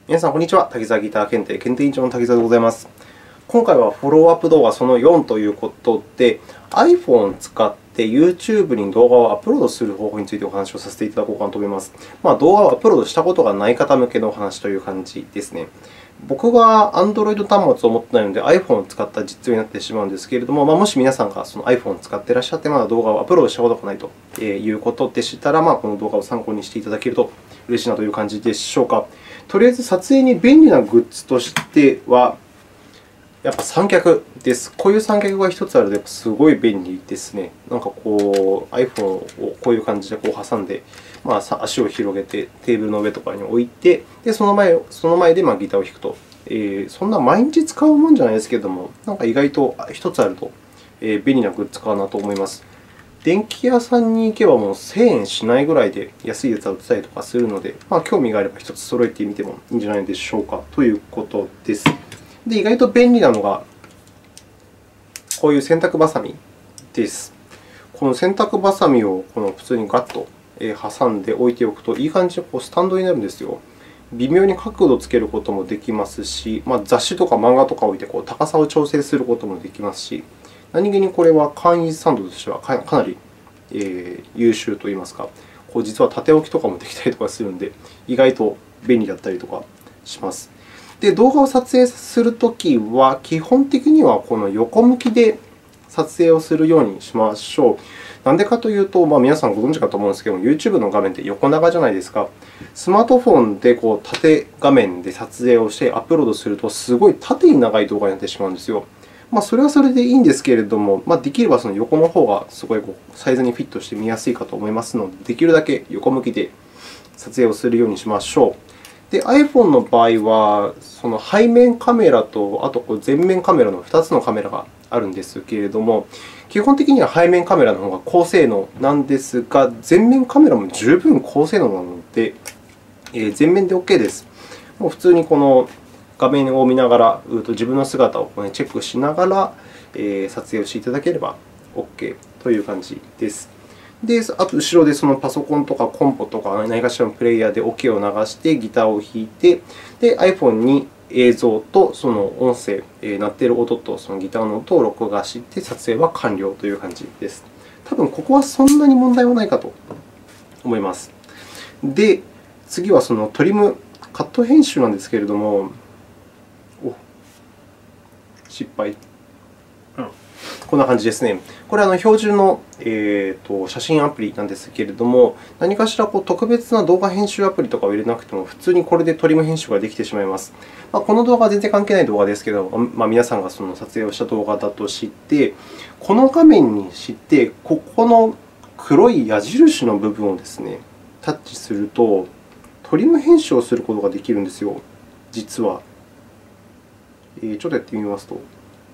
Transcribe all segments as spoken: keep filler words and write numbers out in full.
皆さん、こんにちは。滝沢ギター検定検定委員長の滝沢でございます。今回はフォローアップ動画そのよんということで、iPhone を使って YouTube に動画をアップロードする方法についてお話をさせていただこうかなと思います。まあ、動画をアップロードしたことがない方向けのお話という感じですね。僕は Android 端末を持っていないので iPhone を使った実用になってしまうんですけれども、まあ、もし皆さんがその iPhone を使っていらっしゃって、まだ動画をアップロードしたことがないということでしたら、まあ、この動画を参考にしていただけると嬉しいなという感じでしょうか。とりあえず撮影に便利なグッズとしては、やっぱ三脚です。こういう三脚がひとつあるとやっぱすごい便利ですね。なんかこう iPhone をこういう感じでこう挟んで、まあ、足を広げてテーブルの上とかに置いて、でその前その前でまあギターを弾くと、えー。そんな毎日使うもんじゃないですけれども、なんか意外とひとつあると便利なグッズかなと思います。電気屋さんに行けばもうせんえんしないぐらいで安いやつが売ってたりとかするので、まあ、興味があればひとつ揃えてみてもいいんじゃないでしょうかということです。で、意外と便利なのが、こういう洗濯バサミです。この洗濯バサミをこの普通にガッと挟んで置いておくと、いい感じでこうスタンドになるんですよ。微妙に角度をつけることもできますし、まあ、雑誌とか漫画とかを置いてこう高さを調整することもできますし、何気にこれは簡易スタンドとしてはかなり優秀といいますか、こう実は縦置きとかもできたりとかするので、意外と便利だったりとかします。で、動画を撮影するときは、基本的にはこの横向きで撮影をするようにしましょう。なんでかというと、まあ、皆さんご存知かと思うんですけども、YouTube の画面って横長じゃないですか。スマートフォンでこう縦画面で撮影をしてアップロードすると、すごい縦に長い動画になってしまうんですよ。まあ、それはそれでいいんですけれども、まあ、できればその横の方がすごいこうサイズにフィットして見やすいかと思いますので、できるだけ横向きで撮影をするようにしましょう。で、iPhone の場合は、その背面カメラと、あとこう前面カメラのふたつのカメラがあるんですけれども、基本的には背面カメラの方が高性能なんですが、前面カメラも十分高性能なので、前面で OK です。もう普通にこの画面を見ながら、自分の姿をチェックしながら撮影をしていただければ OK という感じです。で、あと後ろでそのパソコンとかコンポとか何かしらのプレイヤーでオケを流してギターを弾いて、で iPhone に映像とその音声、鳴っている音とそのギターの音を録画して撮影は完了という感じです。多分ここはそんなに問題はないかと思います。で、次はそのトリム、カット編集なんですけれども、お失敗。こんな感じですね。これは標準の、えー、と写真アプリなんですけれども、何かしらこう特別な動画編集アプリとかを入れなくても、普通にこれでトリム編集ができてしまいます。まあ、この動画は全然関係ない動画ですけれども、まあ、皆さんがその撮影をした動画だとして、この画面にして、ここの黒い矢印の部分をですね、タッチすると、トリム編集をすることができるんですよ、実は。えー、ちょっとやってみますと。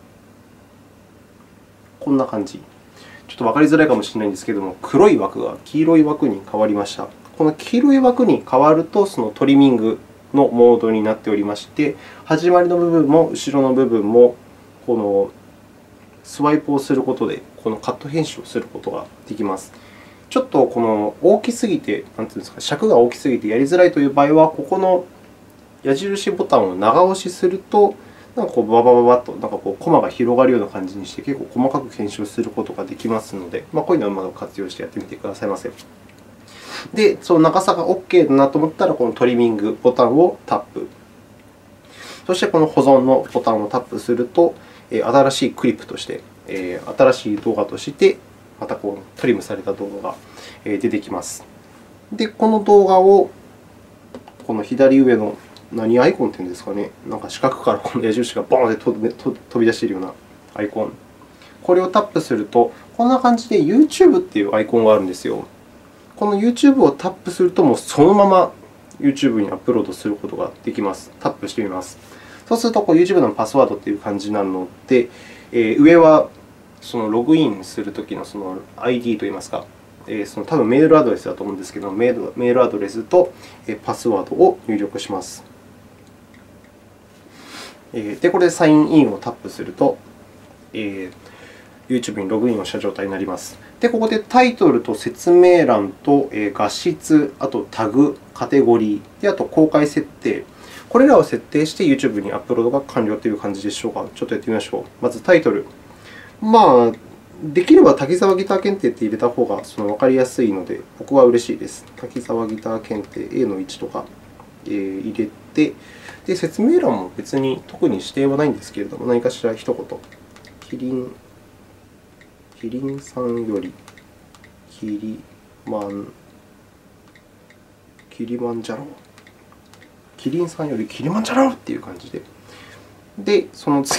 こんな感じ。ちょっとわかりづらいかもしれないんですけれども、黒い枠が黄色い枠に変わりました。この黄色い枠に変わると、そのトリミングのモードになっておりまして、始まりの部分も後ろの部分もこのスワイプをすることで、このカット編集をすることができます。ちょっとこの大きすぎて、なんていうんですか、尺が大きすぎてやりづらいという場合は、ここの矢印ボタンを長押しすると、なんかこうババババッとなんかこうコマが広がるような感じにして、結構細かく編集することができますので、まあ、こういうのをうまく活用してやってみてくださいませ。で、その長さが OK だなと思ったら、このトリミングボタンをタップ。そしてこの保存のボタンをタップすると、新しいクリップとして、新しい動画として、またこうトリムされた動画が出てきます。で、この動画をこの左上の何アイコンというんですかね、なんか四角からこの矢印がボーンと飛び出しているようなアイコン。これをタップすると、こんな感じで YouTube というアイコンがあるんですよ。この YouTube をタップすると、もうそのまま YouTube にアップロードすることができます。タップしてみます。そうすると、YouTube のパスワードという感じなので、えー、上はそのログインするときのその アイディー といいますか、えー、その多分メールアドレスだと思うんですけど、メールアドレスとパスワードを入力します。で、これでサインインをタップすると、えー、YouTube にログインをした状態になります。で、ここでタイトルと説明欄と画質、あとタグ、カテゴリー、であと公開設定、 これらを設定して YouTube にアップロードが完了という感じでしょうか。ちょっとやってみましょう。まずタイトル。まあ、できれば滝沢ギター検定って入れた方がその分かりやすいので、僕は嬉しいです。滝沢ギター検定 エーのいちとか、えー、入れて、で、説明欄も別に特に指定はないんですけれども、何かしら一言。キリン、キリンさんより、キリマン、キリマンジャロ。キリンさんよりキリマンジャロっていう感じで。で、その次。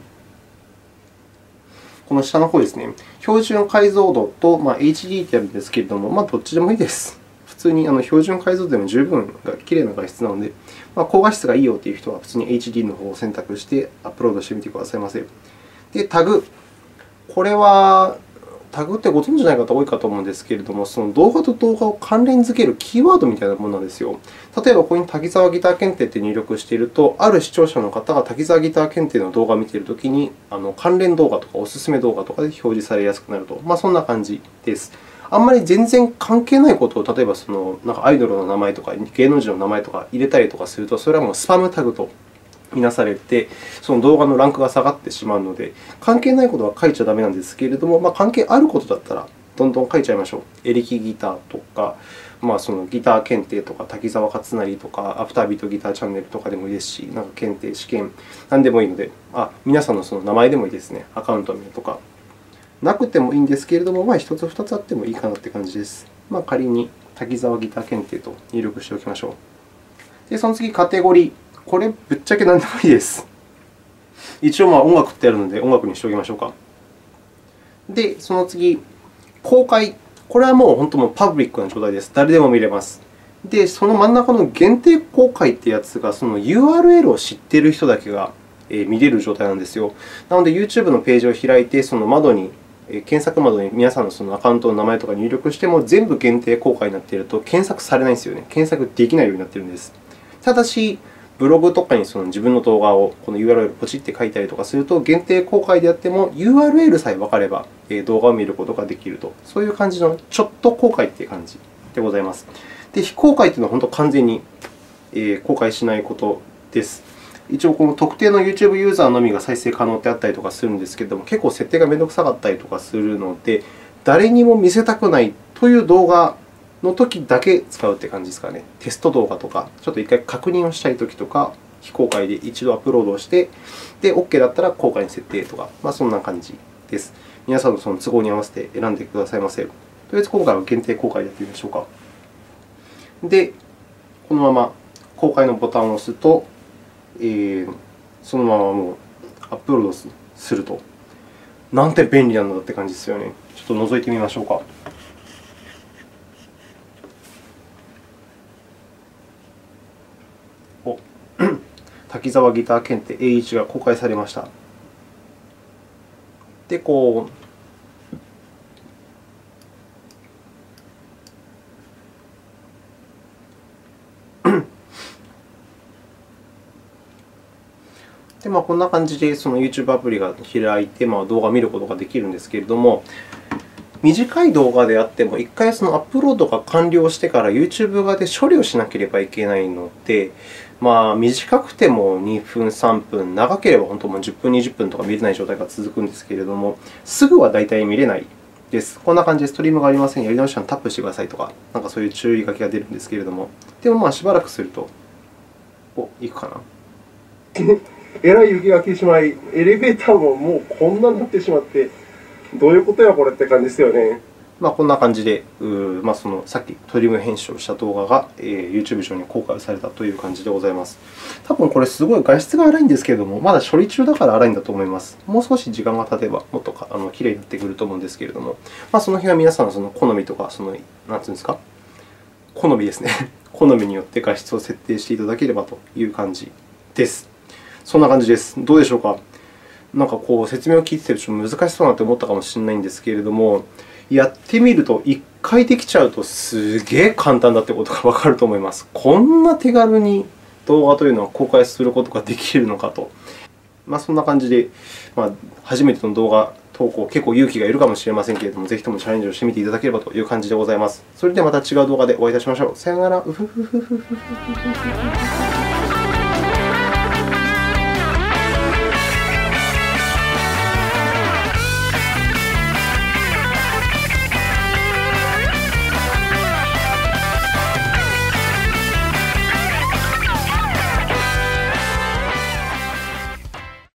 この下の方ですね、標準解像度と、まあ、エイチディー ってあるんですけれども、まあ、どっちでもいいです。普通にあの標準解像度でも十分きれいな画質なので、まあ、高画質がいいよという人は普通に エイチディー の方を選択してアップロードしてみてくださいませ。で、タグ。これは、タグってご存じない方多いかと思うんですけれども、その動画と動画を関連づけるキーワードみたいなものなんですよ。例えば、ここに滝沢ギター検定って入力していると、ある視聴者の方が滝沢ギター検定の動画を見ているときに、あの関連動画とかおすすめ動画とかで表示されやすくなると、まあ、そんな感じです。あんまり全然関係ないことを、例えばそのなんかアイドルの名前とか芸能人の名前とか入れたりとかすると、それはもうスパムタグと見なされて、その動画のランクが下がってしまうので、関係ないことは書いちゃダメなんですけれども、まあ、関係あることだったら、どんどん書いちゃいましょう。エレキギターとか、まあ、そのギター検定とか、滝沢勝成とか、アフタービートギターチャンネルとかでもいいですし、なんか検定、試験、何でもいいので、あ、皆さんのその名前でもいいですね。アカウント名とか。なくてもいいんですけれども、まあ、ひとつふたつあってもいいかなという感じです。まあ、仮に滝沢ギター検定と入力しておきましょう。で、その次、カテゴリー。これ、ぶっちゃけ何でもいいです。一応、まあ音楽ってあるので、音楽にしておきましょうか。で、その次、公開。これはもう本当もうパブリックな状態です。誰でも見れます。で、その真ん中の限定公開というやつが、その ユーアールエル を知っている人だけが見れる状態なんですよ。なので、YouTube のページを開いて、その窓に、検索窓に皆さんのそのアカウントの名前とか入力しても、全部限定公開になっていると検索されないんですよね。検索できないようになっているんです。ただし、ブログとかにその自分の動画をこの ユーアールエル をポチって書いたりとかすると、限定公開であっても ユーアールエル さえ分かれば動画を見ることができると、そういう感じのちょっと公開という感じでございます。で、非公開というのは本当完全に公開しないことです。一応、この特定の YouTube ユーザーのみが再生可能であったりとかするんですけれども、結構設定がめんどくさかったりとかするので、誰にも見せたくないという動画のときだけ使うという感じですかね。テスト動画とか、ちょっといっかい確認をしたいときとか、非公開で一度アップロードをして、で、OK だったら公開に設定とか、まあ、そんな感じです。皆さんのその都合に合わせて選んでくださいませ。とりあえず今回は限定公開でやってみましょうか。で、このまま公開のボタンを押すと、えー、そのままもうアップロードすると。なんて便利なんだって感じですよね。ちょっと覗いてみましょうか。お滝沢ギター検定 エーワン が公開されました。で、こう、でまあ、こんな感じでその YouTube アプリが開いて、まあ、動画を見ることができるんですけれども、短い動画であっても、いっかいそのアップロードが完了してから YouTube 側で処理をしなければいけないので、まあ、短くてもにふん、さんぷん、長ければ本当もうじゅっぷん、にじゅっぷんとか見れない状態が続くんですけれども、すぐは大体見れないです。こんな感じでストリームがありません。やり直したらタップしてくださいとか、なんかそういう注意書きが出るんですけれども、でもまあしばらくすると、お、いくかな。 えらい雪が来てしまい、エレベーターももうこんなになってしまって、どういうことやこれって感じですよね。 まあ、こんな感じで、まあ、そのさっきトリム編集をした動画が YouTube 上に公開されたという感じでございます。多分これ、すごい画質が荒いんですけれども、まだ処理中だから荒いんだと思います。もう少し時間が経てば、もっとあのきれいになってくると思うんですけれども、まあ、その辺は皆さんのその好みとか、そのなんていうんですか、好みですね。好みによって画質を設定していただければという感じです。そんな感じです。どうでしょうか。なんかこう説明を聞いててちょっと難しそうなと思ったかもしれないんですけれども、やってみるといっかいできちゃうとすげえ簡単だということがわかると思います。こんな手軽に動画というのは公開することができるのかと。まあ、そんな感じで、まあ、初めての動画投稿、結構勇気がいるかもしれませんけれども、ぜひともチャレンジをしてみていただければという感じでございます。それではまた違う動画でお会いいたしましょう。さようなら。うふふふふふふふふ。 した。